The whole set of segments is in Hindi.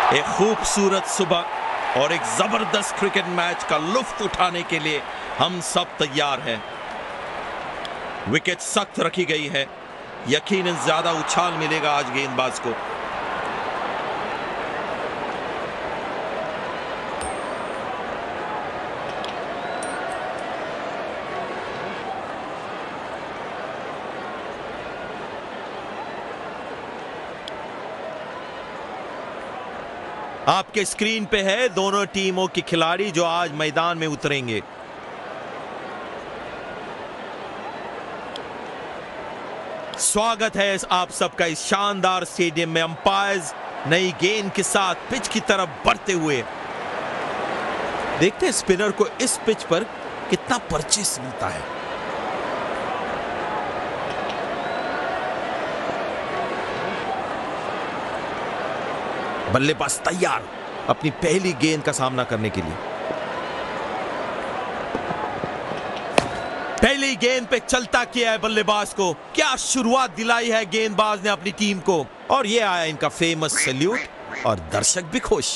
एक खूबसूरत सुबह और एक जबरदस्त क्रिकेट मैच का लुत्फ उठाने के लिए हम सब तैयार हैं। विकेट सख्त रखी गई है, यकीनन ज्यादा उछाल मिलेगा आज गेंदबाज को। आपके स्क्रीन पे है दोनों टीमों के खिलाड़ी जो आज मैदान में उतरेंगे। स्वागत है आप सबका इस शानदार स्टेडियम में। अंपायर्स नई गेंद के साथ पिच की तरफ बढ़ते हुए। देखते हैं स्पिनर को इस पिच पर कितना परचेस मिलता है। बल्लेबाज तैयार अपनी पहली गेंद का सामना करने के लिए। पहली गेंद पे चलता किया है बल्लेबाज को। क्या शुरुआत दिलाई है गेंदबाज ने अपनी टीम को। और ये आया इनका फेमस सैल्यूट और दर्शक भी खुश।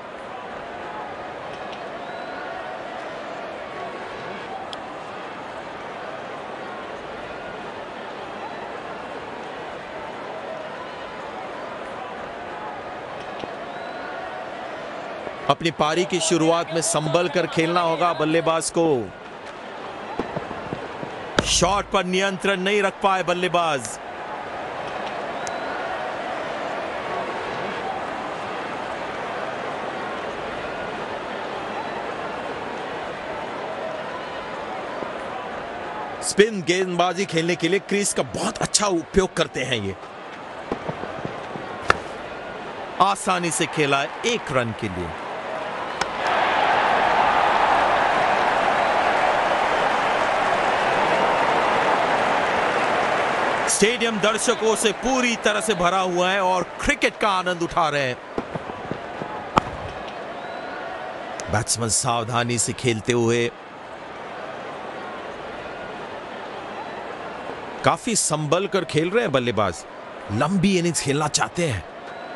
अपनी पारी की शुरुआत में संभल कर खेलना होगा बल्लेबाज को। शॉट पर नियंत्रण नहीं रख पाए बल्लेबाज। स्पिन गेंदबाजी खेलने के लिए क्रीज का बहुत अच्छा उपयोग करते हैं ये। आसानी से खेला है 1 रन के लिए। स्टेडियम दर्शकों से पूरी तरह से भरा हुआ है और क्रिकेट का आनंद उठा रहे हैं। बैट्समैन सावधानी से खेलते हुए काफी संभल कर खेल रहे हैं बल्लेबाज। लंबी इनिंग्स खेलना चाहते हैं।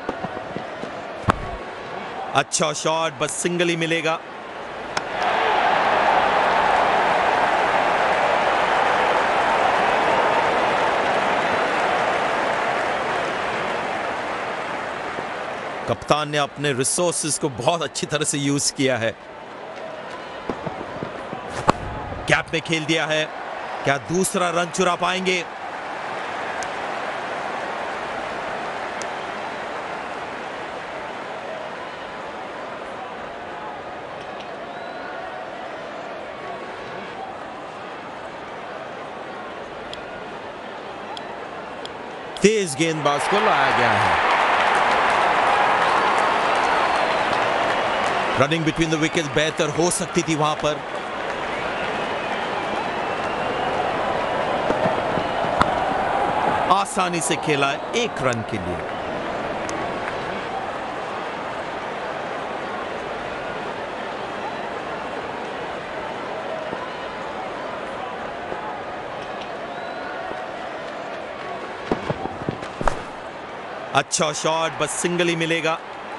अच्छा शॉट, बस सिंगल ही मिलेगा। कप्तान ने अपने रिसोर्सेज को बहुत अच्छी तरह से यूज किया है। गैप में खेल दिया है। क्या दूसरा रन चुरा पाएंगे? तेज गेंदबाज को लाया गया है। रनिंग बिटवीन द विकेट बेहतर हो सकती थी वहां पर। आसानी से खेला 1 रन के लिए। अच्छा शॉट, बस सिंगल ही मिलेगा।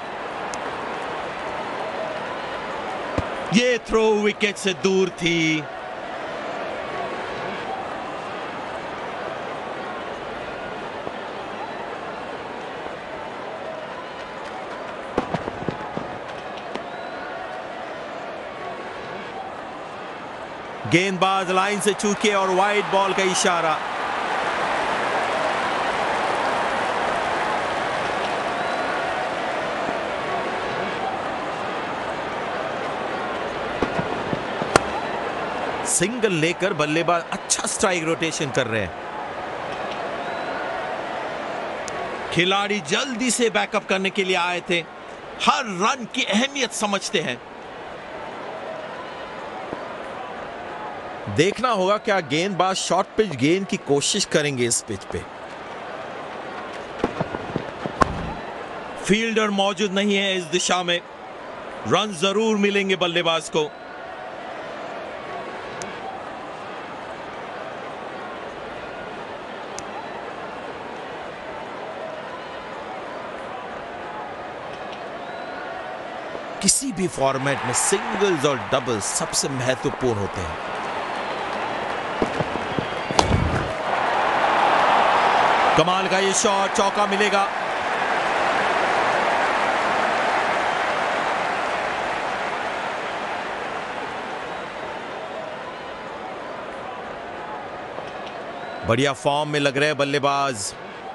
ये थ्रो विकेट से दूर थी। गेंदबाज लाइन से चूके और वाइड बॉल का इशारा। सिंगल लेकर बल्लेबाज अच्छा स्ट्राइक रोटेशन कर रहे हैं। खिलाड़ी जल्दी से बैकअप करने के लिए आए थे। हर रन की अहमियत समझते हैं। देखना होगा क्या गेंदबाज शॉर्ट पिच गेंद की कोशिश करेंगे इस पिच पे। फील्डर मौजूद नहीं है इस दिशा में। रन जरूर मिलेंगे बल्लेबाज को। किसी भी फॉर्मेट में सिंगल्स और डबल्स सबसे महत्वपूर्ण होते हैं। कमाल का ये शॉट, चौका मिलेगा। बढ़िया फॉर्म में लग रहे हैं बल्लेबाज।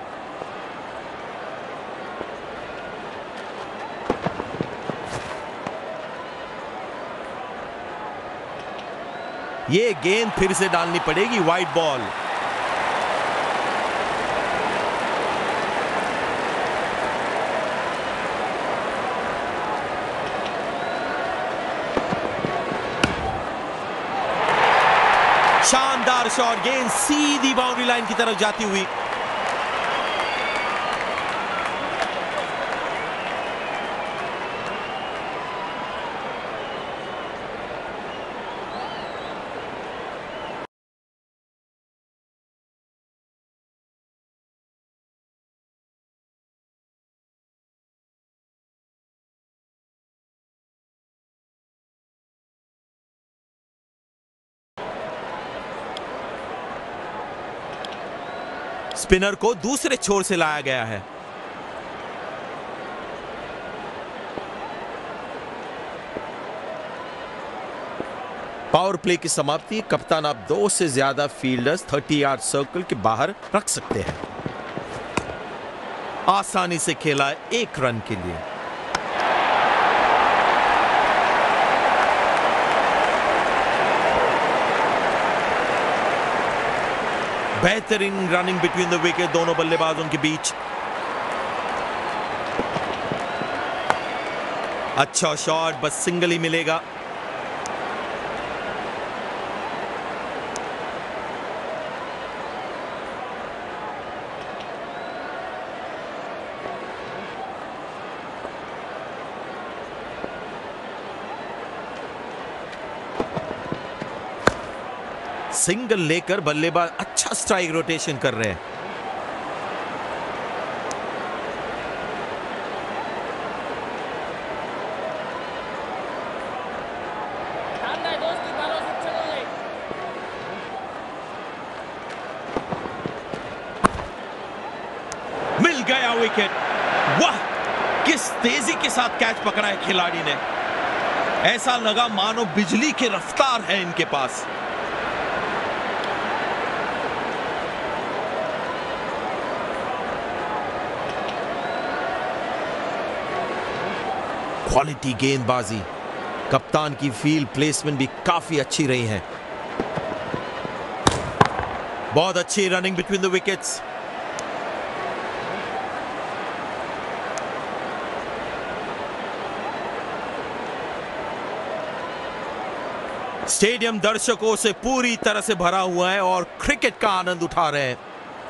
ये गेंद फिर से डालनी पड़ेगी, वाइड बॉल। शानदार शॉट, गेंद सीधी बाउंड्री लाइन की तरफ जाती हुई। स्पिनर को दूसरे छोर से लाया गया है। पावर प्ले की समाप्ति। कप्तान आप 2 से ज्यादा फील्डर्स 30 यार्ड सर्कल के बाहर रख सकते हैं। आसानी से खेला 1 रन के लिए। बेहतरीन रनिंग बिटवीन द विकेट दोनों बल्लेबाजों के बीच। अच्छा शॉट, बस सिंगल ही मिलेगा। सिंगल लेकर बल्लेबाज अच्छा स्ट्राइक रोटेशन कर रहे हैं। मिल गया विकेट। वाह, किस तेजी के साथ कैच पकड़ा है खिलाड़ी ने। ऐसा लगा मानो बिजली की रफ्तार है इनके पास। क्वालिटी गेंदबाजी। कप्तान की फील्ड प्लेसमेंट भी काफी अच्छी रही है। बहुत अच्छी running between the wickets. Stadium दर्शकों से पूरी तरह से भरा हुआ है और क्रिकेट का आनंद उठा रहे हैं।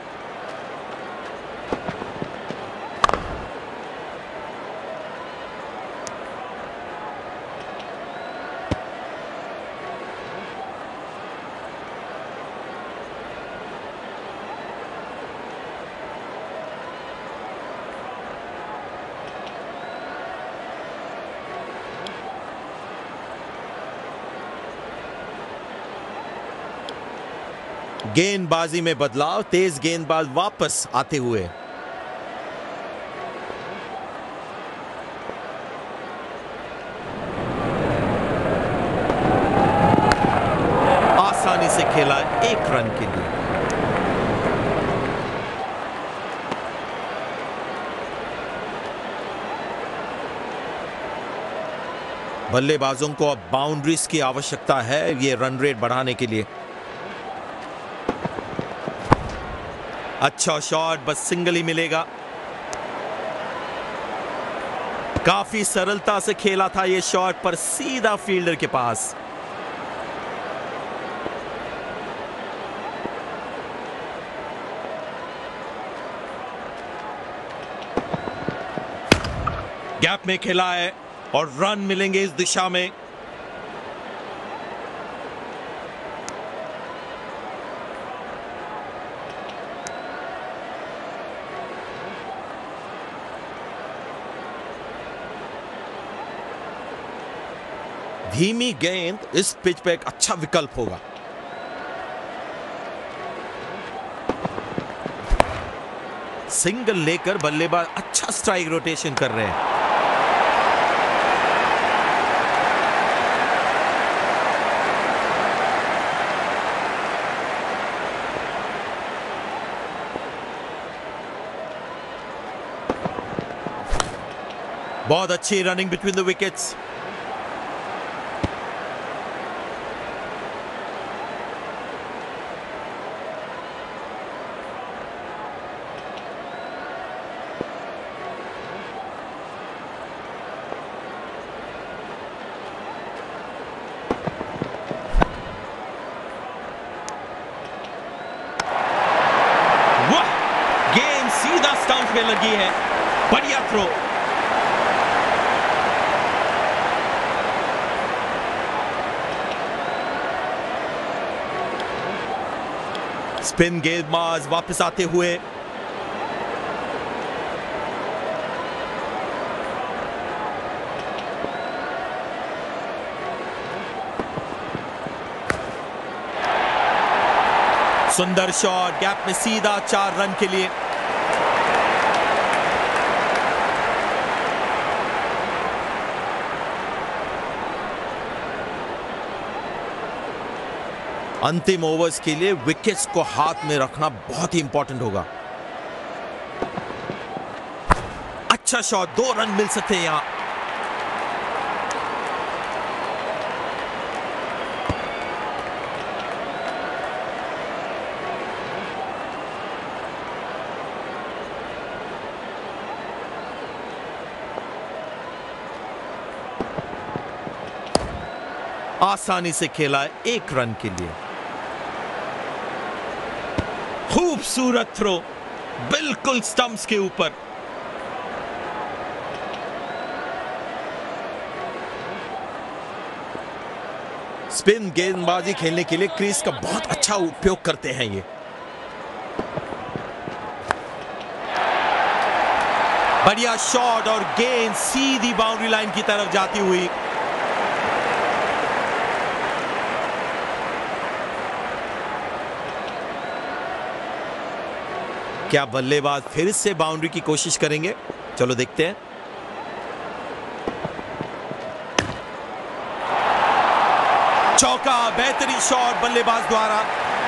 गेंदबाजी में बदलाव, तेज गेंदबाज वापस आते हुए। आसानी से खेला 1 रन के लिए। बल्लेबाजों को अब बाउंड्रीज की आवश्यकता है ये रन रेट बढ़ाने के लिए। अच्छा शॉट, बस सिंगल ही मिलेगा। काफी सरलता से खेला था ये शॉट, पर सीधा फील्डर के पास। गैप में खेला है और रन मिलेंगे इस दिशा में। धीमी गेंद इस पिच पे एक अच्छा विकल्प होगा। सिंगल लेकर बल्लेबाज अच्छा स्ट्राइक रोटेशन कर रहे हैं। बहुत अच्छी रनिंग बिटवीन द विकेट्स। वाह, गेंद सीधा स्टंप पे लगी है। बढ़िया थ्रो। स्पिन गेंदबाज वापस आते हुए सुंदर शॉट, गैप में सीधा 4 रन के लिए। अंतिम ओवर्स के लिए विकेट्स को हाथ में रखना बहुत ही इंपॉर्टेंट होगा। अच्छा शॉट, 2 रन मिल सकते हैं यहां। आसानी से खेला है 1 रन के लिए। खूबसूरत थ्रो, बिल्कुल स्टंप्स के ऊपर। स्पिन गेंदबाजी खेलने के लिए क्रीज का बहुत अच्छा उपयोग करते हैं ये। बढ़िया शॉट और गेंद सीधी बाउंड्री लाइन की तरफ जाती हुई। क्या बल्लेबाज फिर से बाउंड्री की कोशिश करेंगे? चलो देखते हैं। चौका, बेहतरीन शॉट बल्लेबाज द्वारा।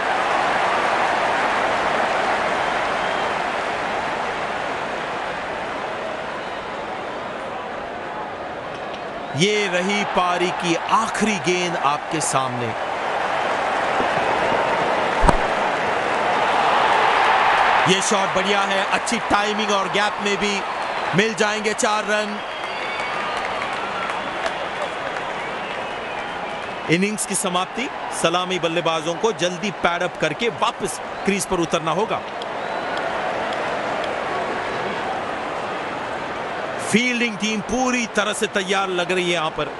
ये रही पारी की आखिरी गेंद आपके सामने। ये शॉट बढ़िया है, अच्छी टाइमिंग और गैप में भी मिल जाएंगे 4 रन। इनिंग्स की समाप्ति। सलामी बल्लेबाजों को जल्दी पैड अप करके वापस क्रीज पर उतरना होगा। फील्डिंग टीम पूरी तरह से तैयार लग रही है। यहां पर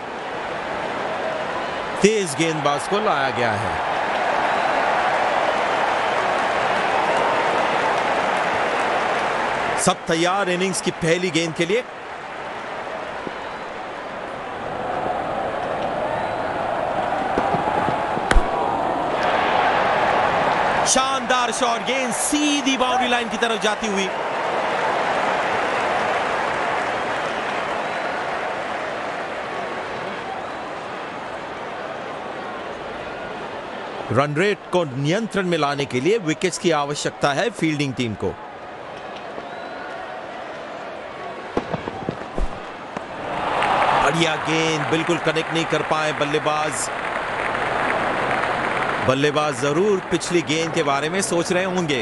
तेज गेंदबाज को लाया गया है। सब तैयार इनिंग्स की पहली गेंद के लिए। शानदार शॉट, गेंद सीधी बाउंड्री लाइन की तरफ जाती हुई। रन रेट को नियंत्रण में लाने के लिए विकेट्स की आवश्यकता है फील्डिंग टीम को। बढ़िया गेंद, बिल्कुल कनेक्ट नहीं कर पाए बल्लेबाज। बल्लेबाज जरूर पिछली गेंद के बारे में सोच रहे होंगे।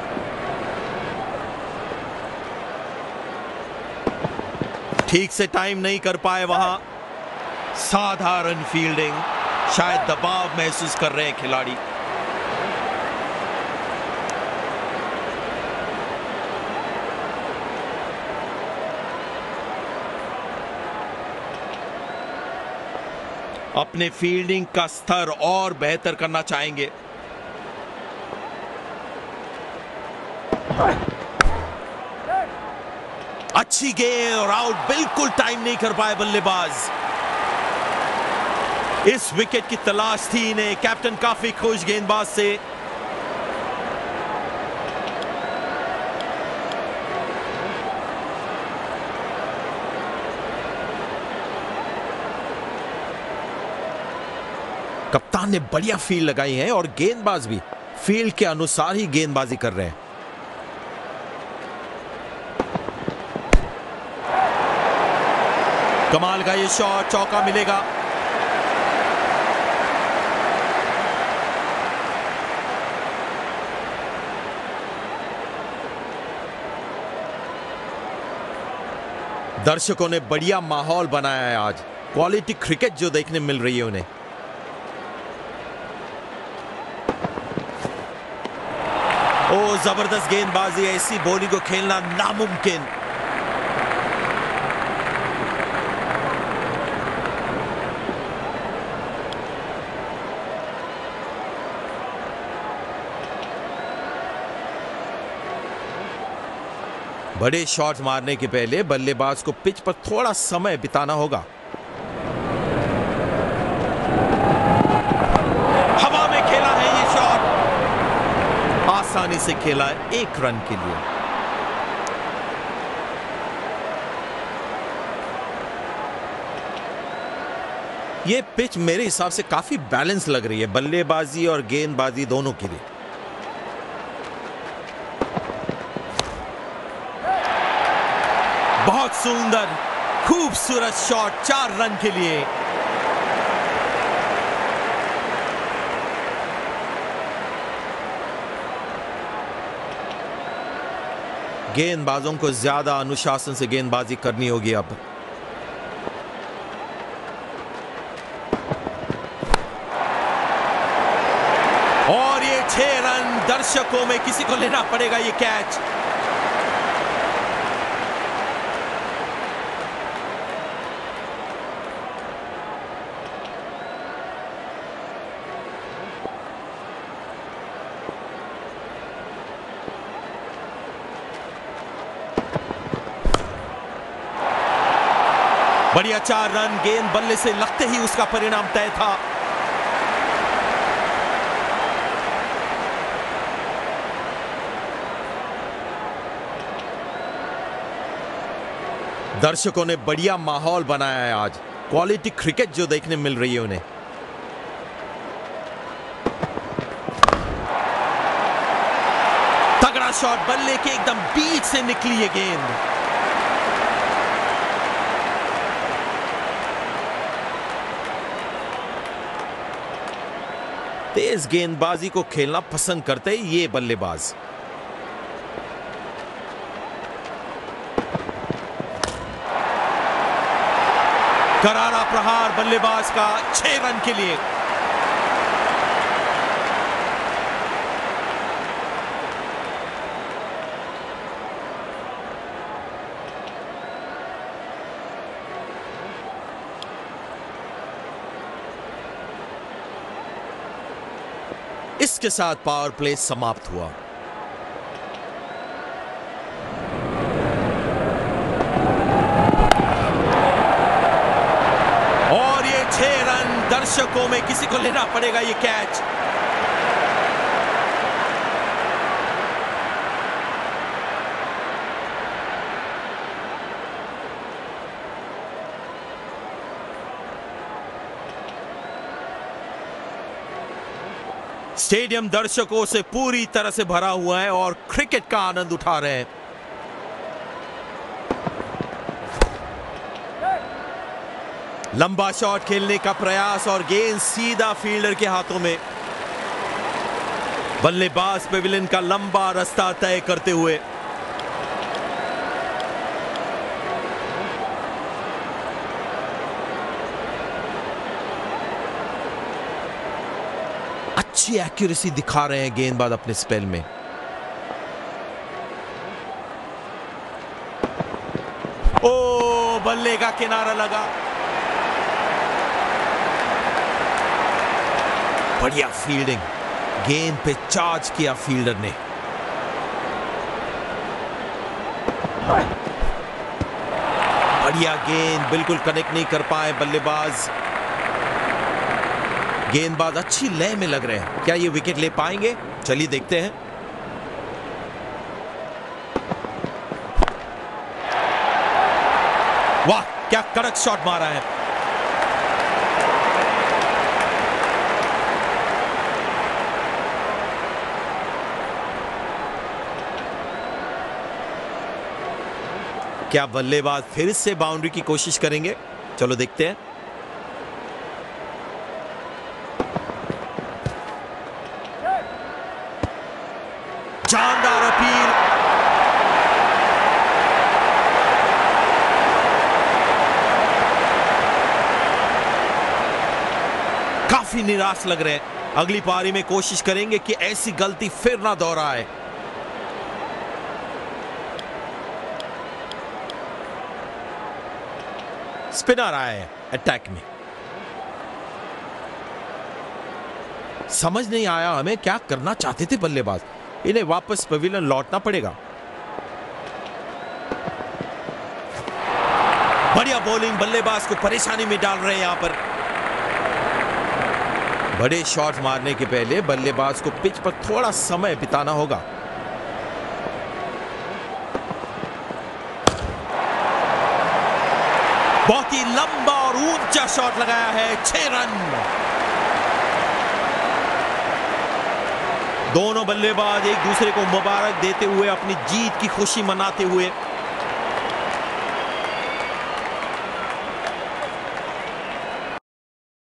ठीक से टाइम नहीं कर पाए वहां। साधारण फील्डिंग, शायद दबाव महसूस कर रहे हैं खिलाड़ी। अपने फील्डिंग का स्तर और बेहतर करना चाहेंगे। अच्छी गेंद और आउट, बिल्कुल टाइम नहीं कर पाए बल्लेबाज। इस विकेट की तलाश थी इन्हें। कैप्टन काफी खुश गेंदबाज से। कप्तान ने बढ़िया फील्ड लगाई है और गेंदबाज भी फील्ड के अनुसार ही गेंदबाजी कर रहे हैं। कमाल का ये शॉट, चौका मिलेगा। दर्शकों ने बढ़िया माहौल बनाया है आज। क्वालिटी क्रिकेट जो देखने मिल रही है उन्हें। ओ जबरदस्त गेंदबाजी, ऐसी बॉलिंग को खेलना नामुमकिन। बड़े शॉट्स मारने के पहले बल्लेबाज को पिच पर थोड़ा समय बिताना होगा। हवा में खेला है ये शॉट, आसानी से खेला है 1 रन के लिए। ये पिच मेरे हिसाब से काफी बैलेंस लग रही है बल्लेबाजी और गेंदबाजी दोनों के लिए। बहुत सुंदर खूबसूरत शॉट, 4 रन के लिए। गेंदबाजों को ज्यादा अनुशासन से गेंदबाजी करनी होगी अब। और ये 6 रन, दर्शकों में किसी को लेना पड़ेगा ये कैच। बढ़िया 4 रन, गेंद बल्ले से लगते ही उसका परिणाम तय था। दर्शकों ने बढ़िया माहौल बनाया है आज। क्वालिटी क्रिकेट जो देखने मिल रही है उन्हें। तगड़ा शॉट, बल्ले के एकदम बीच से निकली ये गेंद। तेज गेंदबाजी को खेलना पसंद करते हैं ये बल्लेबाज। करारा प्रहार बल्लेबाज का, 6 रन के लिए। इसके साथ पावर प्ले समाप्त हुआ। और ये 6 रन, दर्शकों में किसी को लेना पड़ेगा ये कैच। स्टेडियम दर्शकों से पूरी तरह से भरा हुआ है और क्रिकेट का आनंद उठा रहे हैं। लंबा शॉट खेलने का प्रयास और गेंद सीधा फील्डर के हाथों में। बल्लेबाज पेविलियन का लंबा रास्ता तय करते हुए। अच्छी एक्यूरेसी दिखा रहे हैं गेंदबाज अपने स्पेल में। ओ, बल्ले का किनारा लगा। बढ़िया फील्डिंग, गेंद पे चार्ज किया फील्डर ने। बढ़िया गेंद, बिल्कुल कनेक्ट नहीं कर पाए बल्लेबाज। गेंदबाज अच्छी लय में लग रहे हैं, क्या ये विकेट ले पाएंगे? चलिए देखते हैं। वाह, क्या कड़क शॉट मारा है। क्या बल्लेबाज फिर से बाउंड्री की कोशिश करेंगे? चलो देखते हैं। शानदार अपील। काफी निराश लग रहे हैं। अगली पारी में कोशिश करेंगे कि ऐसी गलती फिर ना दोहराए। स्पिनर आया है अटैक में। समझ नहीं आया हमें क्या करना चाहते थे बल्लेबाज। इन्हें वापस पवेलियन लौटना पड़ेगा। बढ़िया बॉलिंग, बल्लेबाज को परेशानी में डाल रहे हैं यहां पर। बड़े शॉट मारने के पहले बल्लेबाज को पिच पर थोड़ा समय बिताना होगा। बहुत ही लंबा और ऊंचा शॉट लगाया है। 6 रन। दोनों बल्लेबाज एक दूसरे को मुबारक देते हुए अपनी जीत की खुशी मनाते हुए